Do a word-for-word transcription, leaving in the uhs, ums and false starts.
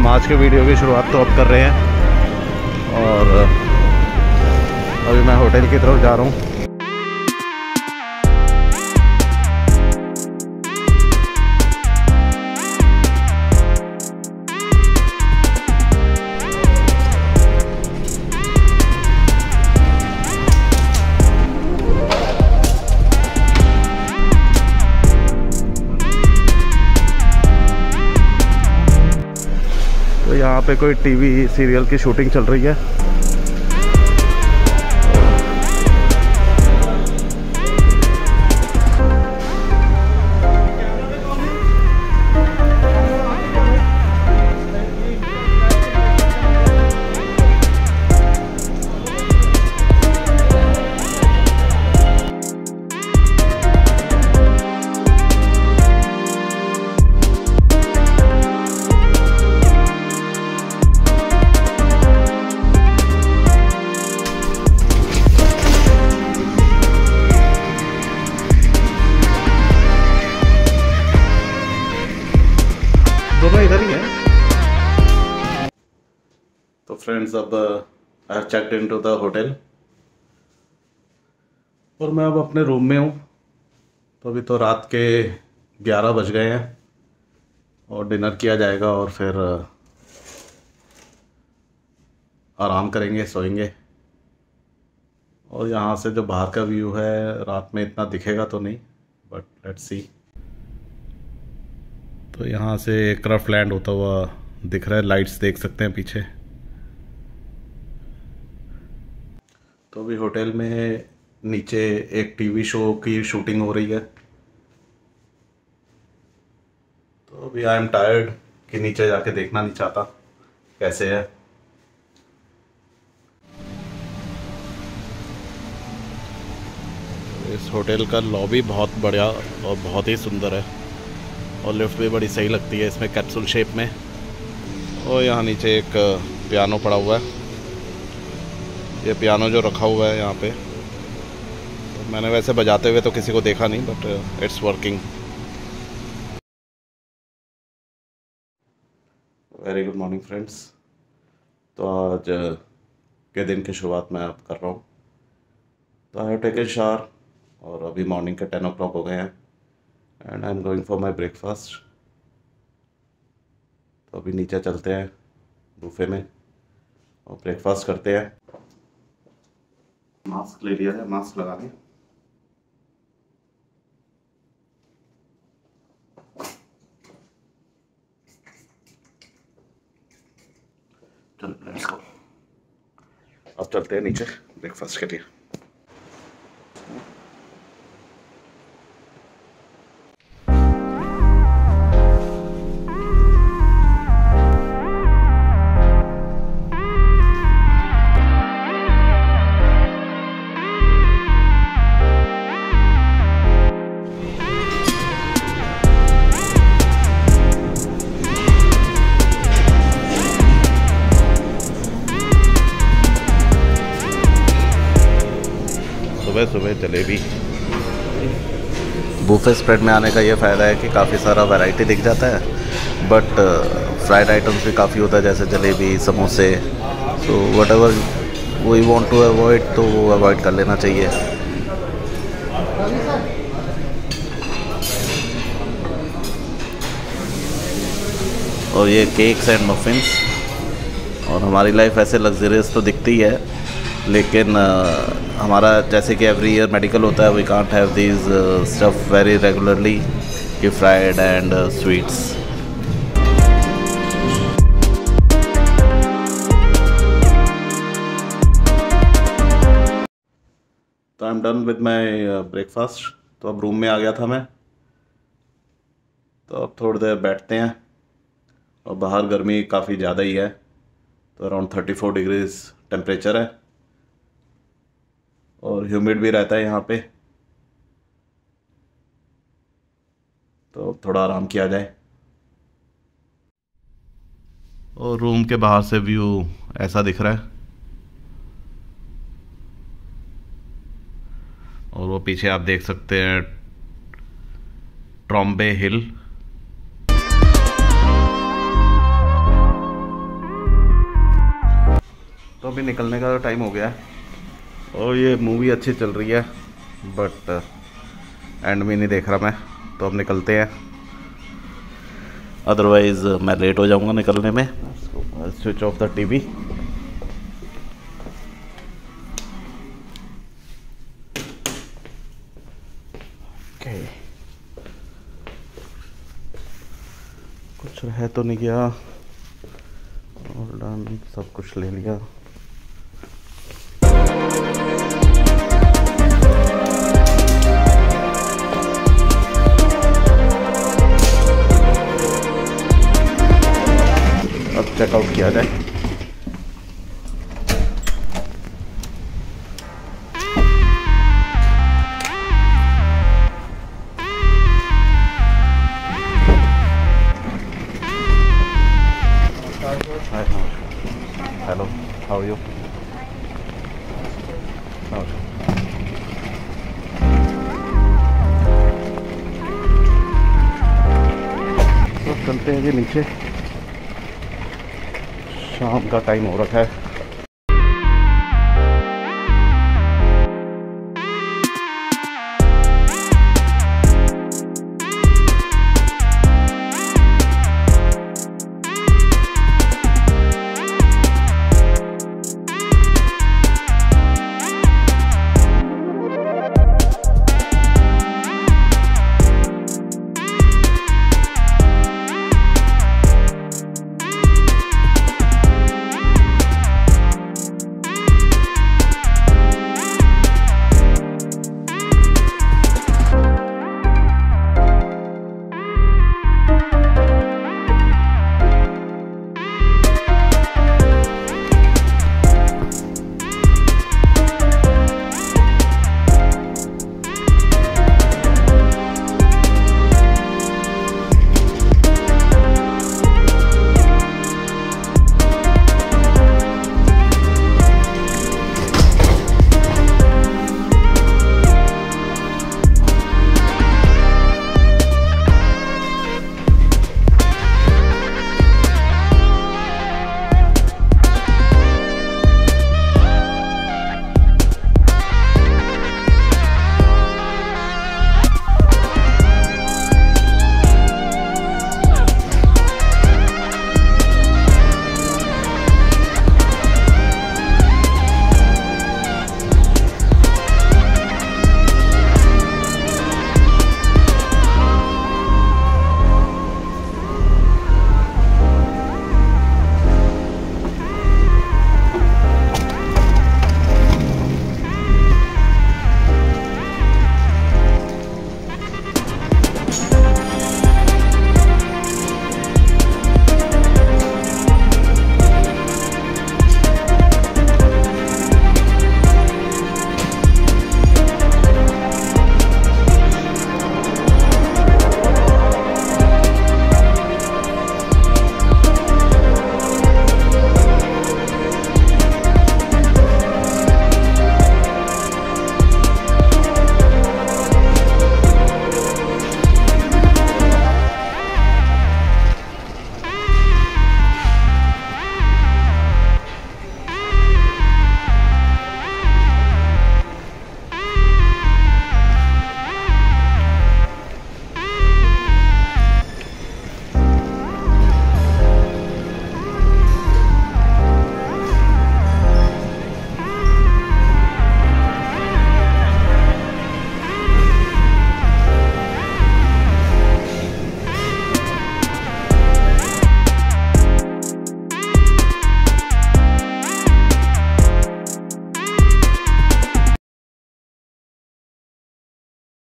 हम आज के वीडियो की शुरुआत तो अब कर रहे हैं और अभी मैं होटल की तरफ जा रहा हूँ। तो यहाँ पे कोई टीवी सीरियल की शूटिंग चल रही है। दोनों इधर ही है। तो फ्रेंड्स, अब I have checked into the hotel और मैं अब अपने रूम में हूँ। तो अभी तो रात के ग्यारह बज गए हैं और डिनर किया जाएगा और फिर आराम करेंगे, सोएंगे। और यहाँ से जो बाहर का व्यू है रात में इतना दिखेगा तो नहीं, बट लेट्स सी। तो यहाँ से एयरक्राफ्ट लैंड होता हुआ दिख रहा है, लाइट्स देख सकते हैं पीछे। तो अभी होटल में नीचे एक टीवी शो की शूटिंग हो रही है। तो अभी आई एम टायर्ड कि नीचे जाके देखना नहीं चाहता कैसे है। इस होटल का लॉबी बहुत बढ़िया और बहुत ही सुंदर है और लिफ्ट भी बड़ी सही लगती है इसमें, कैप्सूल शेप में। और यहाँ नीचे एक पियानो पड़ा हुआ है। ये पियानो जो रखा हुआ है यहाँ पे, तो मैंने वैसे बजाते हुए तो किसी को देखा नहीं, but it's working. Very good morning friends. तो आज के दिन की शुरुआत मैं अब कर रहा हूँ। तो आई हैव टेकन शावर और अभी मॉर्निंग के टेन ओ क्लॉक हो गए हैं and I am going for my breakfast. तो अभी नीचे चलते हैं बुफे में और ब्रेकफास्ट करते हैं। मास्क ले लिया है, मास्क लगा लें। चल लेट्स गो। अब चलते हैं नीचे ब्रेकफास्ट के लिए। सुबह सुबह जलेबी। बूफे स्प्रेड में आने का ये फ़ायदा है कि काफ़ी सारा वैरायटी दिख जाता है, बट फ्राइड आइटम्स भी काफ़ी होता है, जैसे जलेबी, समोसे। So whatever we want to avoid तो वो अवॉइड कर लेना चाहिए। और ये केक्स एंड मफिन्स। और हमारी लाइफ ऐसे लग्जरियस तो दिखती है, लेकिन uh, हमारा जैसे कि एवरी ईयर मेडिकल होता है, we can't have these stuff very regularly कि फ्राइड एंड स्वीट्स। तो I am done with my breakfast. तो अब रूम में आ गया था मैं। तो अब थोड़ी देर बैठते हैं। और बाहर गर्मी काफ़ी ज़्यादा ही है, तो around thirty four degrees temperature है और ह्यूमिड भी रहता है यहाँ पे। तो थोड़ा आराम किया जाए। और रूम के बाहर से व्यू ऐसा दिख रहा है। और वो पीछे आप देख सकते हैं ट्रॉम्बे हिल। तो अभी निकलने का टाइम हो गया है और ये मूवी अच्छी चल रही है बट एंड में नहीं देख रहा मैं, तो अब निकलते हैं, अदरवाइज़ मैं लेट हो जाऊंगा निकलने में। Switch off the TV. Okay, कुछ रह तो नहीं गया और डन, सब कुछ ले लिया। अब चेकआउट किया जाए। Hello, how are you? तो चलते हैं जी नीचे, शाम का टाइम हो रखा है।